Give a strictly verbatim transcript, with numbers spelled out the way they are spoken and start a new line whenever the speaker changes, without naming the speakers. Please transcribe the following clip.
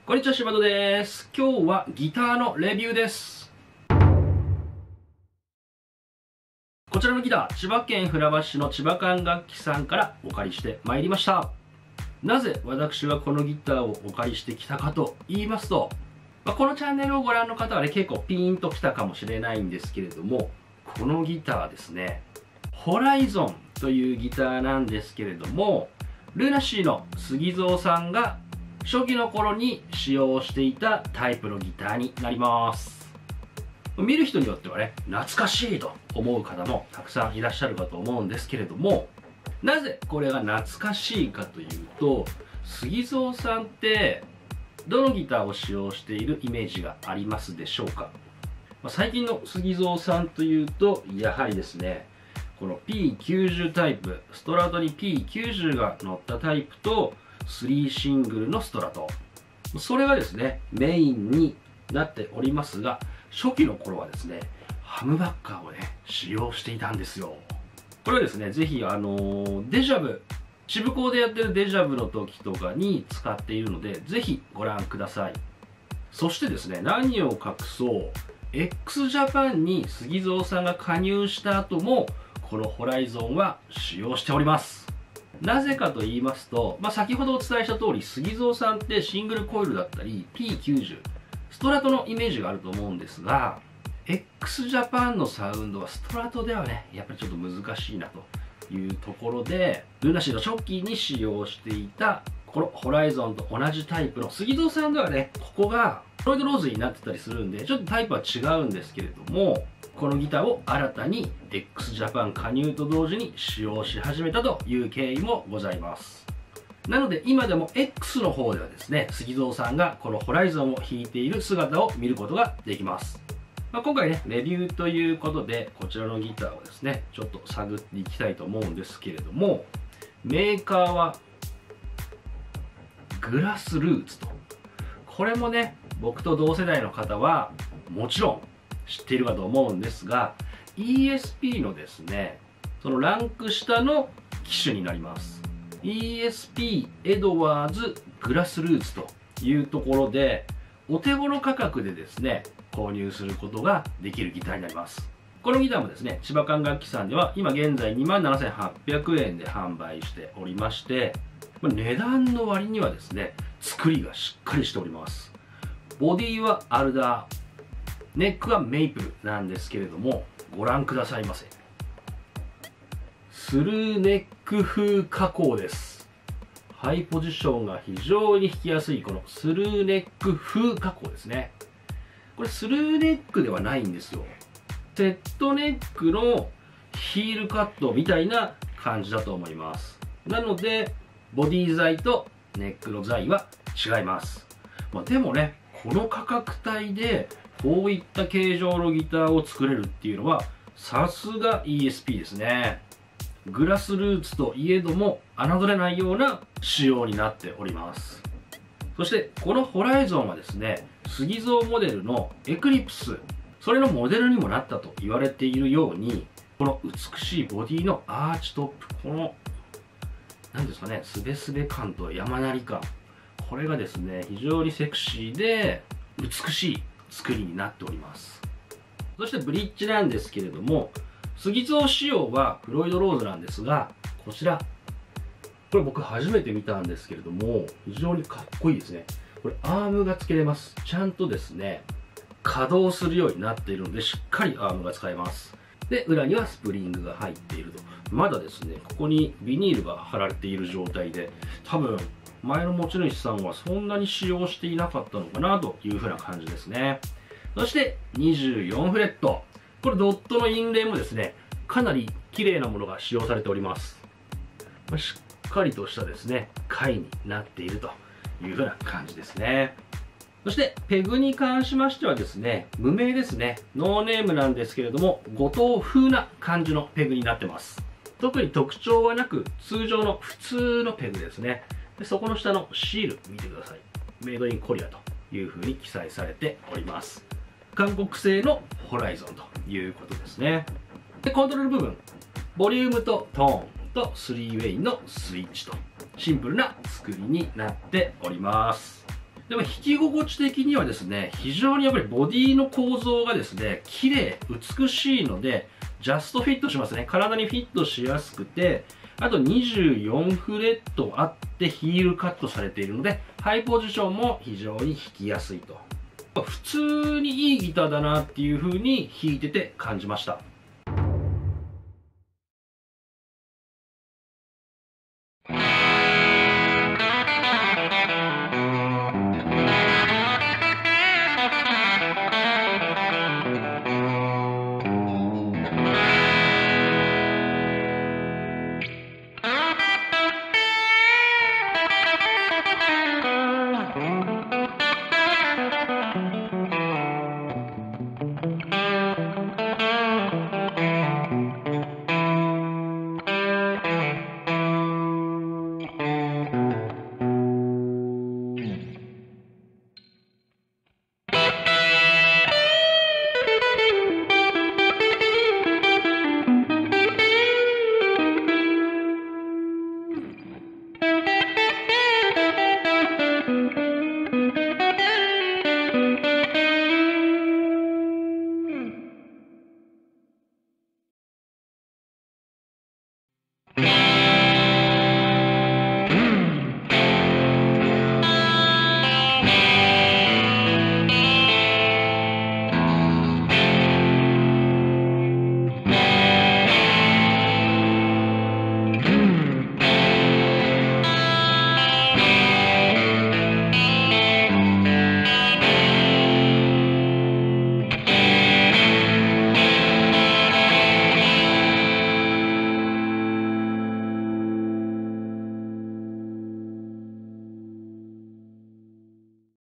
こんにちは、柴田です。今日はギターのレビューです。こちらのギター、千葉県船橋市の千葉管楽器さんからお借りしてまいりました。なぜ私はこのギターをお借りしてきたかと言いますと、まあ、このチャンネルをご覧の方はね、結構ピーンときたかもしれないんですけれども、このギターですね、ホライゾンというギターなんですけれども、ルナシーの杉蔵さんが初期の頃に使用していたタイプのギターになります。見る人によってはね、懐かしいと思う方もたくさんいらっしゃるかと思うんですけれども、なぜこれが懐かしいかというと、杉蔵さんってどのギターを使用しているイメージがありますでしょうか。まあ、最近の杉蔵さんというと、やはりですね、この ピーきゅうじゅう タイプ、ストラトに ピーきゅうじゅう が乗ったタイプと、スリーシングルのストラト、それがですねメインになっておりますが、初期の頃はですねハムバッカーをね使用していたんですよ。これはですねぜひあのー、デジャブ渋港でやってるデジャブの時とかに使っているので、ぜひご覧ください。そしてですね、何を隠そう x ジャパンに杉蔵さんが加入した後もこのホライゾンは使用しております。なぜかと言いますと、まあ、先ほどお伝えした通り、杉蔵さんってシングルコイルだったり ピーきゅうじゅう ストラトのイメージがあると思うんですが、 x ジャパンのサウンドはストラトではねやっぱりちょっと難しいなというところで、ルナシーの初期に使用していたこのホライゾンと同じタイプの杉蔵さんではね、ここがフロイドローズになってたりするんでちょっとタイプは違うんですけれども、このギターを新たに x ジャパン加入と同時に使用し始めたという経緯もございます。なので今でも X の方ではですね、杉蔵さんがこのホライゾンを弾いている姿を見ることができます。まあ、今回ねレビューということでこちらのギターをですねちょっと探っていきたいと思うんですけれども、メーカーはグラスルーツと、これもね僕と同世代の方はもちろん知っているかと思うんですが、 イーエスピー のですねそのランク下の機種になります。 イーエスピー エドワーズグラスルーツというところで、お手頃価格でですね購入することができるギターになります。このギターもですね千葉管楽器さんでは今現在 にまんななせんはっぴゃくえんで販売しておりまして、値段の割にはですね作りがしっかりしております。ボディはアルダー、ネックはメイプルなんですけれども、ご覧くださいませ。スルーネック風加工です。ハイポジションが非常に弾きやすいこのスルーネック風加工ですね。これスルーネックではないんですよ。セットネックのヒールカットみたいな感じだと思います。なのでボディ材とネックの材は違います。まあ、でもねこの価格帯でこういった形状のギターを作れるっていうのはさすが イーエスピー ですね。グラスルーツといえども侮れないような仕様になっております。そしてこのホライゾンはですね杉蔵モデルのエクリプス、それのモデルにもなったと言われているように、この美しいボディのアーチトップ、この何ですかねすべすべ感と山なり感、これがですね非常にセクシーで美しい作りになっております。そしてブリッジなんですけれども、杉蔵仕様はフロイドローズなんですが、こちらこれ僕初めて見たんですけれども非常にかっこいいですね。これアームが付けれます。ちゃんとですね稼働するようになっているのでしっかりアームが使えます。で裏にはスプリングが入っていると、まだですねここにビニールが貼られている状態で、多分前の持ち主さんはそんなに使用していなかったのかなというふうな感じですね。そしてにじゅうよんフレット、これドットの印レイもですねかなり綺麗なものが使用されております。しっかりとしたですね貝になっているというふうな感じですね。そしてペグに関しましてはですね無名ですね、ノーネームなんですけれども後藤風な感じのペグになってます。特に特徴はなく通常の普通のペグですね。でそこの下のシール見てください。メイドインコリアというふうに記載されております。韓国製のホライゾンということですね。でコントロール部分、ボリュームとトーンとスリーウェイのスイッチとシンプルな作りになっております。 でも弾き心地的にはですね、非常にやっぱりボディの構造がですね、綺麗、美しいので、ジャストフィットしますね。体にフィットしやすくて、あとにじゅうよんフレットあってヒールカットされているので、ハイポジションも非常に弾きやすいと。普通にいいギターだなっていう風に弾いてて感じました。